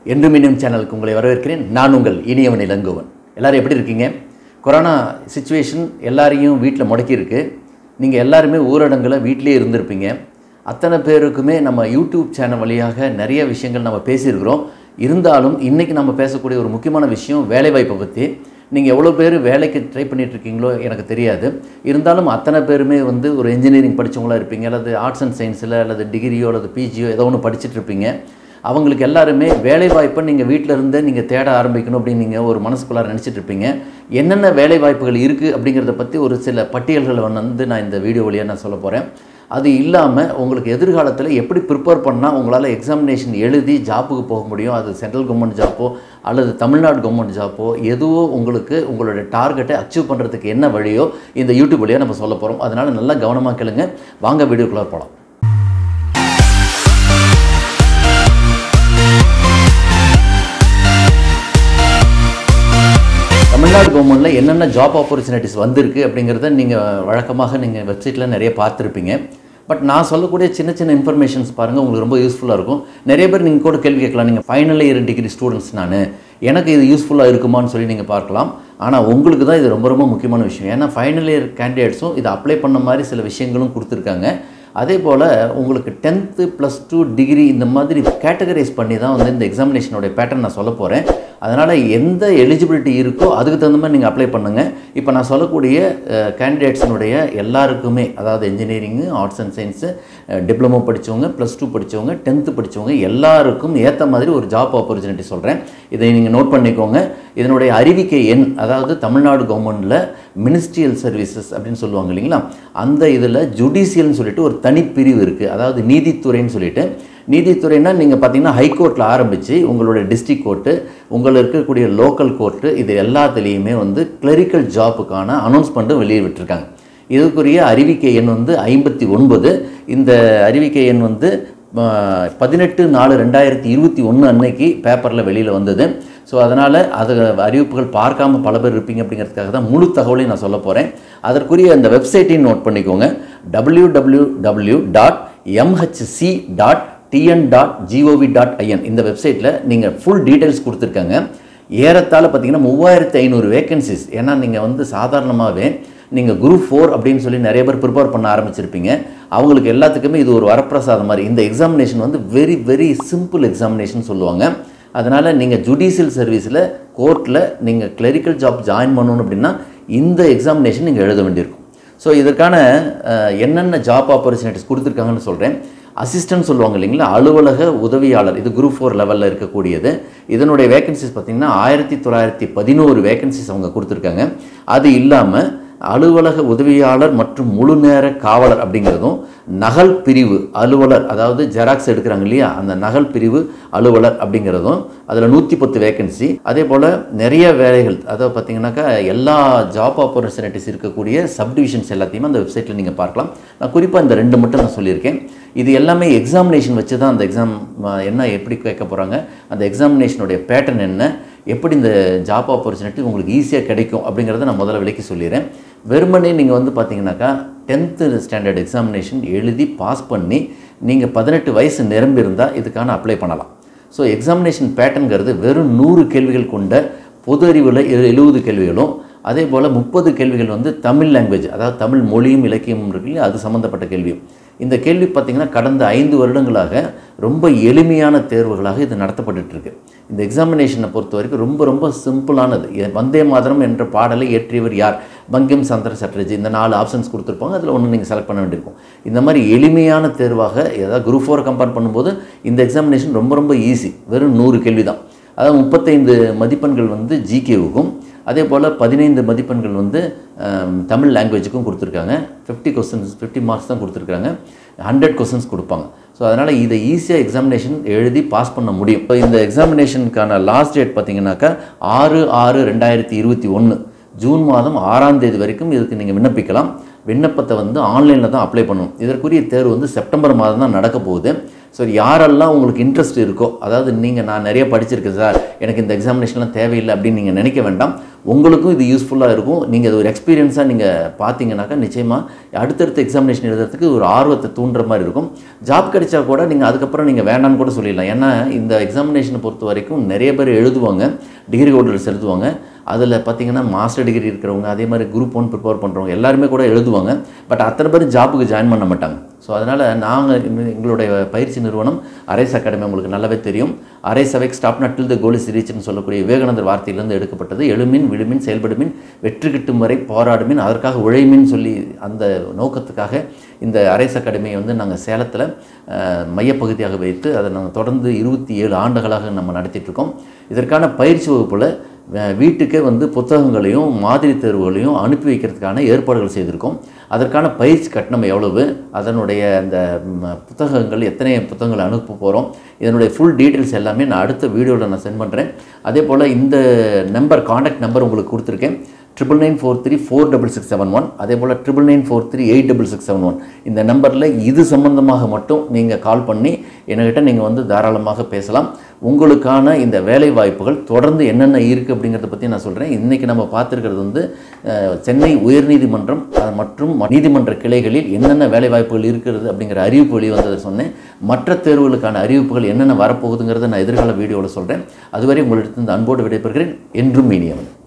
Endrum Eniyavan சேனலுக்கு உங்களை வரவேற்கிறேன். நான் உங்கள் இனியவன் இளங்கோவன். எல்லாரும் எப்படி இருக்கீங்க? கொரோனா சிச்சுவேஷன் எல்லாரையும் வீட்டில் முடக்கி இருக்கு. நீங்கள் எல்லாருமே ஊரடங்குல வீட்டிலே இருந்திருப்பீங்க. அத்தனை பேருக்குமே நம்ம யூடியூப் சேனல் வழியாக நிறைய விஷயங்கள் நம்ம பேசியிருக்கிறோம். இருந்தாலும் இன்றைக்கி நம்ம பேசக்கூடிய ஒரு முக்கியமான விஷயம் வேலைவாய்ப்பை பற்றி. நீங்கள் எவ்வளோ பேர் வேலைக்கு ட்ரை பண்ணிகிட்டு இருக்கீங்களோ எனக்கு தெரியாது. இருந்தாலும் அத்தனை பேருமே ஒரு இன்ஜினியரிங் படித்தவங்களா இருப்பீங்க, அல்லது ஆர்ட்ஸ் அண்ட் சயின்ஸில், அல்லது டிகிரியோ அல்லது பிஜியோ ஏதோ ஒன்று படிச்சுட்டு இருப்பீங்க. அவங்களுக்கு எல்லாருமே வேலைவாய்ப்பை நீங்கள் வீட்டில் இருந்தே நீங்கள் தேட ஆரம்பிக்கணும் அப்படின்னு நீங்கள் ஒரு மனசுக்குள்ளார நினச்சிட்டு இருப்பீங்க. என்னென்ன வேலைவாய்ப்புகள் இருக்குது அப்படிங்கிறத பற்றி ஒரு சில பட்டியல்களை நான் இந்த வீடியோ வழியாக நான் சொல்ல போகிறேன். அது இல்லாமல் உங்களுக்கு எதிர்காலத்தில் எப்படி ப்ரிப்பேர் பண்ணால் உங்களால் எக்ஸாமினேஷன் எழுதி ஜாப்புக்கு போக முடியும், அது சென்ட்ரல் கவர்மெண்ட் ஜாப்போ அல்லது தமிழ்நாடு கவர்மெண்ட் ஜாப்போ எதுவோ உங்களுக்கு உங்களோட டார்கெட்டை அச்சீவ் பண்ணுறதுக்கு என்ன வழியோ இந்த யூடியூப் வழியாக நம்ம சொல்ல போகிறோம். அதனால் நல்லா கவனமாக கேளுங்க. வாங்க வீடியோக்குள்ளே போகலாம். தமிழ்நாடு கவர்மெண்ட்டில் என்னென்ன ஜாப் ஆப்பர்ச்சுனிட்டிஸ் வந்திருக்கு அப்படிங்கிறத நீங்கள் வழக்கமாக நீங்கள் வெப்சைட்டில் நிறைய பார்த்துருப்பீங்க. பட் நான் சொல்லக்கூடிய சின்ன சின்ன இன்ஃபர்மேஷன்ஸ் பாருங்கள், உங்களுக்கு ரொம்ப யூஸ்ஃபுல்லாக இருக்கும். நிறைய பேர் நீங்கள் கூட கேள்வி கேட்கலாம், நீங்கள் ஃபைனல் இயர் டிகிரி ஸ்டூடெண்ட்ஸ், எனக்கு இது யூஸ்ஃபுல்லாக இருக்குமான்னு சொல்லி நீங்கள் பார்க்கலாம். ஆனால் உங்களுக்கு தான் இது ரொம்ப ரொம்ப முக்கியமான விஷயம். ஏன்னா ஃபைனல் இயர் கேண்டிடேட்ஸும் இதை அப்ளை பண்ண மாதிரி சில விஷயங்களும் கொடுத்துருக்காங்க. அதே போல் உங்களுக்கு 10th +2 டிகிரி இந்த மாதிரி கேட்டகரைஸ் பண்ணி தான் இந்த எக்ஸாமினேஷனோடைய பேட்டர்ன் நான் சொல்ல போகிறேன். அதனால் எந்த எலிஜிபிலிட்டி இருக்கோ அதுக்கு தகுந்த மாதிரி நீங்கள் அப்ளை பண்ணுங்கள். இப்போ நான் சொல்லக்கூடிய கேண்டிடேட்ஸினுடைய எல்லாருக்குமே, அதாவது engineering, arts and science, diploma படித்தவங்க, +2 படித்தவங்க, 10th படித்தவங்க எல்லாருக்கும் ஏற்ற மாதிரி ஒரு ஜாப் ஆப்பர்ச்சுனிட்டி சொல்கிறேன். இதை நீங்கள் நோட் பண்ணிக்கோங்க. இதனுடைய அறிவிக்கை எண், அதாவது தமிழ்நாடு கவர்மெண்ட்டில் மினிஸ்ட்ரியல் சர்வீசஸ் அப்படின்னு சொல்லுவாங்க இல்லைங்களா, அந்த இதில் ஜுடிஷியல்னு சொல்லிட்டு ஒரு தனிப்பிரிவு இருக்குது. அதாவது நீதித்துறைன்னு சொல்லிட்டு, நீதித்துறைனா நீங்கள் பார்த்தீங்கன்னா ஹைகோர்ட்டில் ஆரம்பித்து உங்களுடைய டிஸ்ட்ரிக்ட் கோர்ட்டு, உங்களுக்கு இருக்கக்கூடிய லோக்கல் கோர்ட்டு, இது எல்லாத்துலேயுமே கிளரிக்கல் ஜாப்புக்கான அனௌன்ஸ்மெண்ட்டும் வெளியே விட்டுருக்காங்க. இதுக்குரிய அறிவிக்கை எண் 59. இந்த அறிவிக்கை எண் 18/4/2021 அன்னைக்கு பேப்பரில் வெளியில் வந்தது. ஸோ அதனால் அது அறிவிப்புகள் பார்க்காம பல பேர் இருப்பீங்க அப்படிங்கிறதுக்காக தான் முழு தகவலையும் நான் சொல்ல போகிறேன். அதற்குரிய அந்த வெப்சைட்டையும் நோட் பண்ணிக்கோங்க. www.mhc.tn.gov.in இந்த வெப்சைட்டில் நீங்கள் ஃபுல் டீட்டெயில்ஸ் கொடுத்துருக்காங்க. ஏறத்தாழ பார்த்தீங்கன்னா 3500 வேகன்சிஸ். ஏன்னா நீங்கள் சாதாரணமாகவே நீங்கள் குரூப் 4 அப்படின்னு சொல்லி நிறைய பேர் ப்ரிப்பேர் பண்ண ஆரம்பிச்சிருப்பீங்க. அவங்களுக்கு எல்லாத்துக்குமே இது ஒரு வரப்பிரசாதம் மாதிரி. இந்த examination very very simple examination சொல்லுவாங்க. அதனால் நீங்கள் ஜுடிஷியல் சர்வீஸில் கோர்ட்டில் நீங்கள் கிளரிக்கல் ஜாப் ஜாயின் பண்ணணும் அப்படின்னா இந்த எக்ஸாமினேஷன் நீங்கள் எழுத வேண்டியிருக்கும். ஸோ இதற்கான என்னென்ன ஜாப் ஆப்பர்ச்சுனிட்டிஸ் கொடுத்துருக்காங்கன்னு சொல்கிறேன். அசிஸ்டன்ட் சொல்லுவாங்க இல்லைங்களா, அலுவலக உதவியாளர், இது குரூப் 4 லெவலில் இருக்கக்கூடியது. இதனுடைய வேகன்சிஸ் பார்த்திங்கன்னா 1911 வேகன்சிஸ் அவங்க கொடுத்துருக்காங்க. அது இல்லாமல் அலுவலக உதவியாளர் மற்றும் முழு நேர காவலர் அப்படிங்கிறதும், நகல் பிரிவு அலுவலர், அதாவது ஜெராக்ஸ் எடுக்கிறாங்க இல்லையா, அந்த நகல் பிரிவு அலுவலர் அப்படிங்கிறதும், அதில் 110 வேகன்சி. அதே போல் நிறைய வேலைகள், அதாவது பார்த்திங்கனாக்கா எல்லா ஜாப் ஆப்பர்ச்சுனிட்டிஸ் இருக்கக்கூடிய சப்டிவிஷன்ஸ் எல்லாத்தையுமே அந்த வெப்சைட்டில் நீங்கள் பார்க்கலாம். நான் குறிப்பாக இந்த 2 மட்டும் நான் சொல்லியிருக்கேன். இது எல்லாமே எக்ஸாமினேஷன் வச்சு தான் அந்த எக்ஸாம் என்ன எப்படி கேட்க போகிறாங்க, அந்த எக்ஸாமினேஷனுடைய பேட்டர்ன் என்ன, எப்படி இந்த ஜாப் ஆப்பர்ச்சுனிட்டி உங்களுக்கு ஈஸியாக கிடைக்கும் அப்படிங்கிறத நான் முதல்ல விலைக்கு சொல்லிடுறேன். வெறுமனே நீங்கள் பார்த்தீங்கன்னாக்கா 10th ஸ்டாண்டர்ட் எக்ஸாமினேஷன் எழுதி பாஸ் பண்ணி நீங்கள் 18 வயசு நிரம்பி இருந்தால் இதுக்கான அப்ளை பண்ணலாம். ஸோ எக்ஸாமினேஷன் பேட்டர்னுங்கிறது வெறும் 100 கேள்விகள் கொண்ட பொது அறிவில் 70 கேள்விகளும், அதே போல் 30 கேள்விகள் தமிழ் லாங்குவேஜ், அதாவது தமிழ் மொழியும் இலக்கியமும் இருக்குல்ல, அது சம்மந்தப்பட்ட கேள்வியும். இந்த கேள்வி பார்த்திங்கன்னா கடந்த 5 வருடங்களாக ரொம்ப எளிமையான தேர்வுகளாக இது நடத்தப்பட்டுருக்கு. இந்த எக்ஸாமினேஷனை பொறுத்த வரைக்கும் ரொம்ப ரொம்ப சிம்பிளானது. வந்தே மாதரம் என்ற பாடலை இயற்றியவர் யார்? பங்கிம் சந்திர சட்டர்ஜி. இந்த 4 ஆப்ஷன்ஸ் கொடுத்துருப்பாங்க, அதில் ஒன்று நீங்கள் செலக்ட் பண்ண வேண்டியிருக்கும். இந்த மாதிரி எளிமையான தேர்வாக, ஏதாவது குரூப் 4 கம்பேர் பண்ணும்போது இந்த எக்ஸாமினேஷன் ரொம்ப ரொம்ப ஈஸி. வெறும் 100 கேள்வி தான். அதாவது 35 மதிப்பெண்கள் ஜிகேவுக்கும், அதே போல் 15 மதிப்பெண்கள் தமிழ் லாங்குவேஜுக்கும் கொடுத்துருக்காங்க. 50 மார்க்ஸ் தான் கொடுத்துருக்காங்க. 100 கொஸ்டின்ஸ் கொடுப்பாங்க. ஸோ அதனால் இதை ஈஸியாக எக்ஸாமினேஷன் எழுதி பாஸ் பண்ண முடியும். இப்போ இந்த எக்ஸாமினேஷனுக்கான லாஸ்ட் டேட் பார்த்திங்கனாக்கா 6/6/2021 ஜூன் மாதம் 6ஆம் தேதி வரைக்கும் இதுக்கு நீங்கள் விண்ணப்பிக்கலாம். விண்ணப்பத்தை ஆன்லைனில் தான் அப்ளை பண்ணணும். இதற்குரிய தேர்வு செப்டம்பர் மாதம் தான் நடக்க போகுது. ஸோ யாரெல்லாம் உங்களுக்கு இன்ட்ரெஸ்ட் இருக்கோ, அதாவது நான் நிறைய படிச்சிருக்கேன் சார், எனக்கு இந்த எக்ஸாமினேஷன்லாம் தேவையில்லை அப்படின்னு நீங்கள் நினைக்க வேண்டாம். உங்களுக்கும் இது யூஸ்ஃபுல்லாக இருக்கும். நீங்கள் அது ஒரு எக்ஸ்பீரியன்ஸாக நீங்கள் பார்த்தீங்கன்னாக்கா நிச்சயமாக அடுத்தடுத்த எக்ஸாமினேஷன் எழுதுறதுக்கு ஒரு ஆர்வத்தை தூண்டுற மாதிரி இருக்கும். ஜாப் கிடைச்சா கூட நீங்கள் அதுக்கப்புறம் நீங்கள் வேண்டான்னு கூட சொல்லிடலாம். ஏன்னா இந்த எக்ஸாமினேஷனை பொறுத்த வரைக்கும் நிறைய பேர் எழுதுவாங்க, டிகிரி ஹோல்டர்ஸ் எழுதுவாங்க. அதில் பார்த்தீங்கன்னா மாஸ்டர் டிகிரி இருக்கிறவங்க, அதே மாதிரி குரூப் 1 ப்ரிப்பேர் பண்ணுறவங்க எல்லாருமே கூட எழுதுவாங்க. பட் அத்தனை பேர் ஜாப்புக்கு ஜாயின் பண்ண மாட்டாங்க. ஸோ அதனால் நாங்கள் எங்களுடைய பயிற்சி நிறுவனம் அரேஸ் அகாடமி உங்களுக்கு நல்லாவே தெரியும். Arise awake stop not till the goal is ரீச்னு சொல்லக்கூடிய விவேகானந்தர் வார்த்தையிலிருந்து எடுக்கப்பட்டது. எழுமின் விழுமின் செயல்படுமின் வெற்றி கிட்டும் வரை போராடுமின் அதற்காக உழைமின் சொல்லி அந்த நோக்கத்துக்காக இந்த அரேஸ் அகாடமியை வந்து நாங்கள் சேலத்தில் மையப்பகுதியாக வைத்து அதை நாங்கள் தொடர்ந்து 27 ஆண்டுகளாக நம்ம நடத்திட்டுருக்கோம். இதற்கான பயிற்சி வகுப்பில் வீட்டுக்கே வந்து புத்தகங்களையும் மாதிரி தேர்வுகளையும் அனுப்பி வைக்கிறதுக்கான ஏற்பாடுகள் செய்திருக்கோம். அதற்கான பயிற்சி கட்டணம் எவ்வளவு, அதனுடைய அந்த புத்தகங்கள் எத்தனை புத்தகங்களை அனுப்ப போகிறோம், இதனுடைய ஃபுல் டீட்டெயில்ஸ் எல்லாமே நான் அடுத்த வீடியோவில் நான் சென்ட் பண்ணுறேன். அதே போல் இந்த நம்பர் காண்டாக்ட் நம்பர் உங்களுக்கு கொடுத்துருக்கேன் 9943466711. அதே போல் 9943866711. இந்த நம்பரில் இது சம்பந்தமாக மட்டும் நீங்கள் கால் பண்ணி என்கிட்ட நீங்கள் வந்து தாராளமாக பேசலாம். உங்களுக்கான இந்த வேலை வாய்ப்புகள் தொடர்ந்து என்னென்ன இருக்குது அப்படிங்கிறத பற்றி நான் சொல்கிறேன். இன்றைக்கி நம்ம பார்த்துருக்கிறது வந்து சென்னை உயர்நீதிமன்றம் மற்றும் நீதிமன்ற கிளைகளில் என்னென்ன வேலை வாய்ப்புகள் இருக்கிறது அப்படிங்கிற அறிவிப்பு வெளிவந்ததை சொன்னேன். மற்ற தேர்வுகளுக்கான அறிவிப்புகள் என்னென்ன வரப்போகுதுங்கிறத நான் எதிர்கால வீடியோவில் சொல்கிறேன். அதுவரை உங்களிடத்திலிருந்து அன்போடு விடைபெறுகிறேன். என்றும் இனியவன்.